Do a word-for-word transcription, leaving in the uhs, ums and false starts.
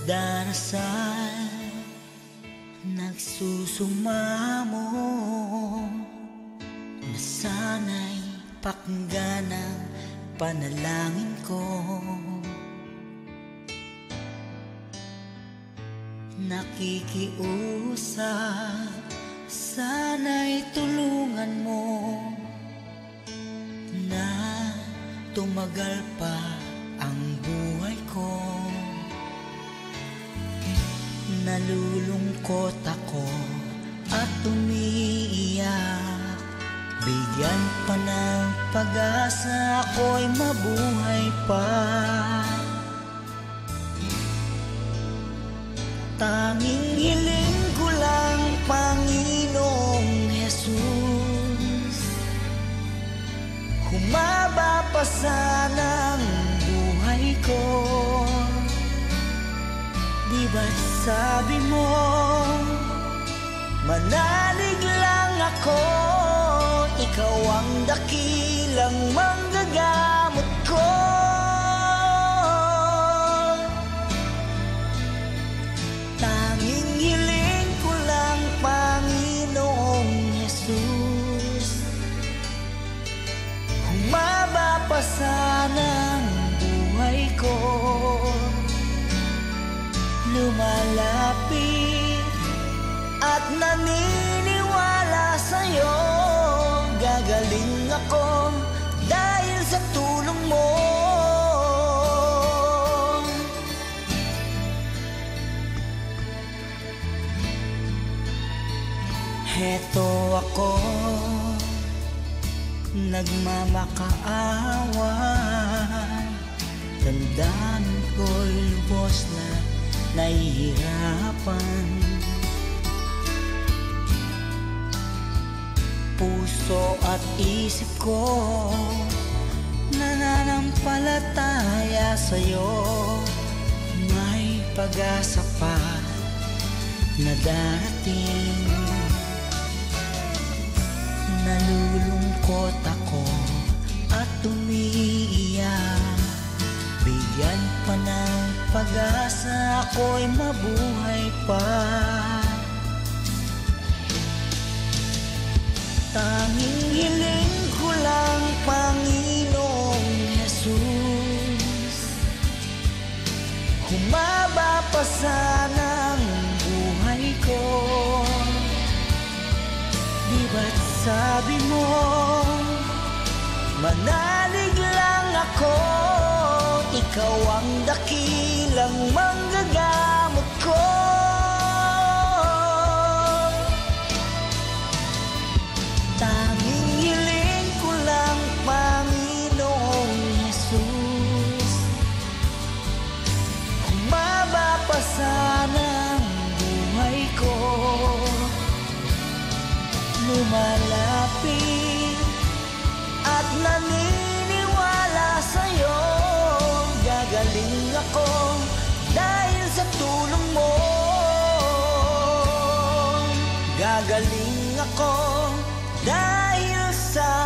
pagdarasal, nagsusumamo na sana'y pakinggan ang panalangin ko. Nakikiusap, sana'y tulungan mo na tumagal pa ang buhay ko. Nalulungkot ako at umiiyak, bigyan pa ng pag-asa, ako'y mabuhay pa. Tanging hiling ko lang, Panginoong Jesus, humaba pa sana ang buhay ko. Di ba't sabi mo, manalig lang ako, ikaw ang dakilang manggagamot ko. Tanging hiling ko lang, Panginoong Jesus, humaba pa sana ang buhay ko. Lumalapit at naniniwala sa'yo, gagaling ako dahil sa tulong mo. Heto ako, nagmamakaawan, tandaan ko'y lubos na nahihirapan. Puso at isip ko nananampalataya sa'yo, may pag-asa pa na darating. Nalulungkot ako at umiiyak, bigyan pa ng pag-asa, ako'y mabuhay pa. Tanging hiling ko lang, Panginoong Jesus, humaba pa sana ang buhay ko. Di ba't sabi mo, manalig lang ako, ikaw ang dakilang manggagamot ko. Tanging hiling ko lang, Panginoong Jesus, humaba pa sana ang buhay ko. Lumalapit at naniniwala sa'yo, gagaling ako dahil sa tulong mo. Gagaling ako dahil sa